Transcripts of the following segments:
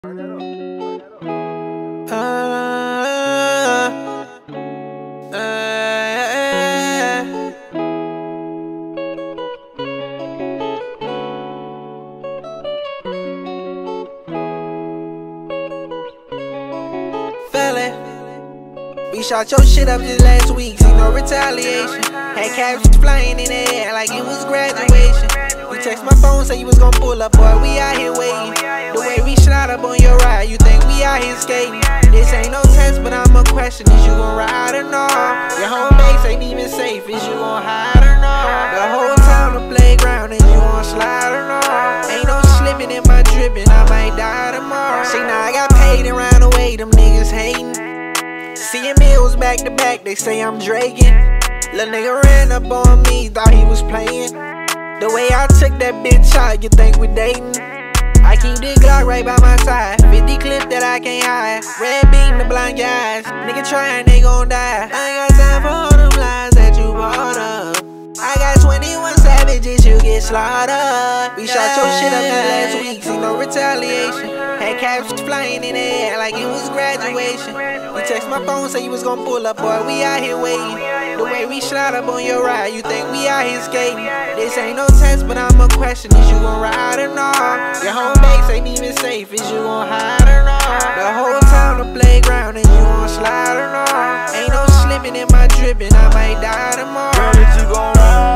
We shot your shit up just last week, see no retaliation. Had captions flying in the air like it was graduation. You text my phone, say you was gon' pull up, boy, we out here waiting. The way we shot up on your ride, you think we out here skating. This ain't no test, but I'm a question, is you gon' ride or not? Your home base ain't even safe, is you gon' hide or not? The whole town the playground, is you gon' slide or not? Ain't no slipping in my dripping, I might die tomorrow. See, now I got paid and ran away, them niggas hating. Seeing meals back to back, they say I'm dragging. Lil' nigga ran up on me, thought he was playing. The way I took that bitch out, you think we dating? I keep the Glock right by my side, 50 clip that I can't hide. Red beam to blind your eyes, nigga trying, they gon' die. I ain't got time for all them lies that you brought up. I got 21 savages, you get slaughtered. We shot your shit up just last week, see no retaliation. Had captions flying in the air like it was graduation. You text my phone, say you was gon' pull up, boy, we out here waiting. The way we shot up on your ride, you think we out here skating. This ain't no test, but I'm a question, is you gon' ride or not? Your home base ain't even safe, is you gon' hide or not? The whole town the playground, and you gon' slide or not? Ain't no slipping in my dripping, I might die tomorrow. Girl, is you gon'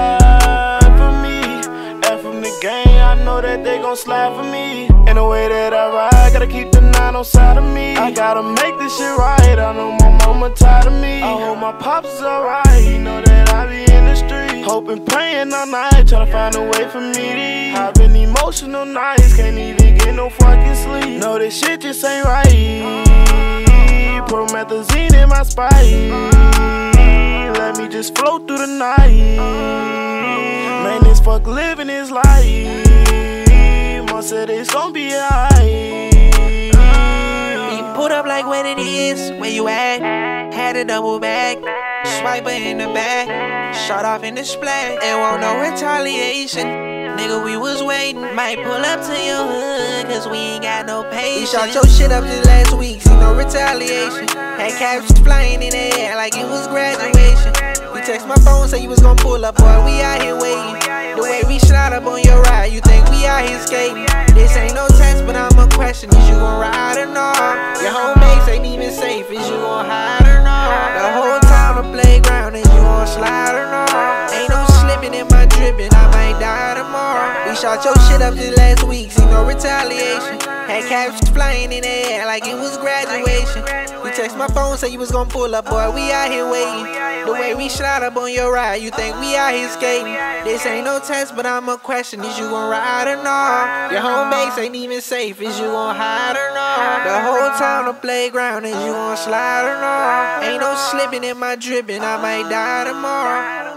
ride for me? And from the game, I know that they gon' slide for me. In the way that I ride, gotta keep the 9 on side of me. I gotta make this shit right, I know my mama tired of me. I hope my pops is alright, you know that I be in the street. Hoping, praying all night, tryna find a way for me to eat. Having emotional nights, can't even get no fucking sleep. No, this shit just ain't right. Promethazine in my sprite. Let me just float through the night. Man, this fuck living his life. Mom said it's gon' be alright. We put up like when it is, where you at? Had a double back, swiper in the back, shot off in the splash. It won't no retaliation. Nigga, we was waiting. Might pull up to your hood, cause we ain't got no patience. We shot your shit up just last week, see no retaliation. Had captions flying in the air like it was graduation. You text my phone, say you was gon' pull up, boy, we out here waiting. The way we shot up on your ride, you think we out here skating. This ain't no test, but I'm a question, is you gon' ride or not? Your home base ain't even safe, is you gon' hide or not? The whole town the playground, is you gon' slide or not? Ain't no slipping in my dripping, I might die tomorrow. We shot your shit up just last week, see no retaliation. Had captions flying in the air like it was graduation. You text my phone, say you was gon' pull up, boy, we out here waiting. The way we shot up on your ride, you think we out here skating. This ain't no test, but I'm a question, is you gon' ride or not? Your home base ain't even safe, is you gon' hide or not? The whole town the playground, is you gon' slide or not? Ain't no slipping in my dripping, I might die tomorrow.